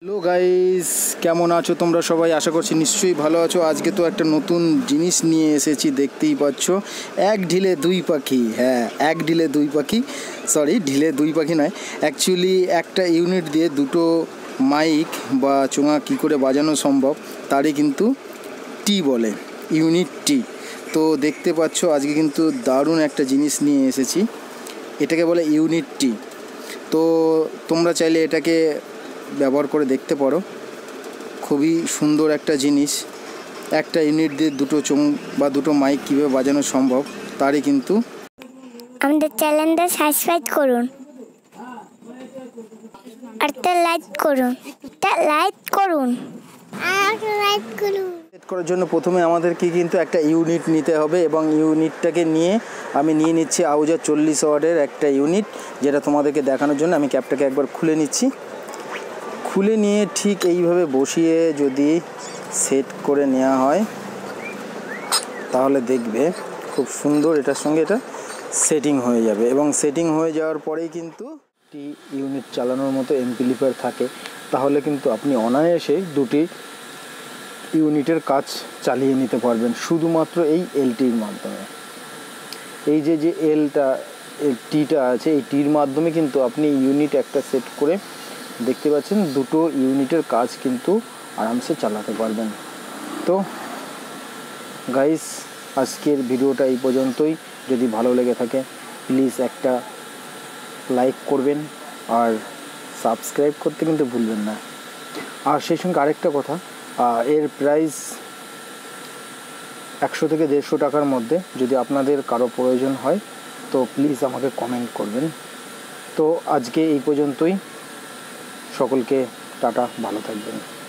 Hello guys, কেমন আছো তোমরা সবাই? আশা করছি নিশ্চয়ই ভালো আছো। আজকে তো একটা নতুন জিনিস নিয়ে এসেছি, দেখতেই পাচ্ছ। এক ঢিলে দুই পাখি। হ্যাঁ, এক ঢিলে দুই পাখি, সরি, ঢিলে দুই পাখি নয়, অ্যাকচুয়ালি একটা ইউনিট দিয়ে দুটো মাইক বা চোঙা কী করে বাজানো সম্ভব তারই কিন্তু টি বলে, ইউনিট টি। তো দেখতে পাচ্ছ আজকে কিন্তু দারুণ একটা জিনিস নিয়ে এসেছি, এটাকে বলে ইউনিট টি। তো তোমরা চাইলে এটাকে ব্যবহার করে দেখতে পারো। খুবই সুন্দর একটা জিনিস। একটা ইউনিট দিয়ে দুটো চোঙ বা দুটো মাইক কীভাবে বাজানো সম্ভব তারই কিন্তু। আমাদের চ্যানেলটা সাবস্ক্রাইব করুন আর লাইক করুন, সেট করার জন্য প্রথমে আমাদেরকে কিন্তু একটা ইউনিট নিতে হবে এবং ইউনিটটাকে নিয়ে আমি নিয়ে নিচ্ছি আউজার 40 ওয়াটের একটা ইউনিট, যেটা তোমাদেরকে দেখানোর জন্য আমি ক্যাপটাকে একবার খুলে নিচ্ছি। খুলে নিয়ে ঠিক এইভাবে বসিয়ে যদি সেট করে নেওয়া হয় তাহলে দেখবে খুব সুন্দর এটার সঙ্গে এটা সেটিং হয়ে যাবে। এবং সেটিং হয়ে যাওয়ার পরেই কিন্তু টি ইউনিট চালানোর মতো এমপ্লিফায়ার থাকে, তাহলে কিন্তু আপনি অনায়াসে দুটি ইউনিটের কাজ চালিয়ে নিতে পারবেন শুধুমাত্র এই এলটির মাধ্যমে। এই যে এলটা টিটা আছে, এই টির মাধ্যমে কিন্তু আপনি ইউনিট একটা সেট করে দেখতে পাচ্ছেন দুটো ইউনিটের কাজ কিন্তু আরামসে চালাতে পারবেন। তো গাইস, আজকের ভিডিওটা এই পর্যন্তই। যদি ভালো লেগে থাকে প্লিজ একটা লাইক করবেন আর সাবস্ক্রাইব করতে কিন্তু ভুলবেন না। আর সেই সঙ্গে আরেকটা কথা, এর প্রাইস 100 থেকে 150 টাকার মধ্যে। যদি আপনাদের কারো প্রয়োজন হয় তো প্লিজ আমাকে কমেন্ট করবেন। তো আজকে এই পর্যন্তই, সকলকে টাটা, ভালো থাকবেন।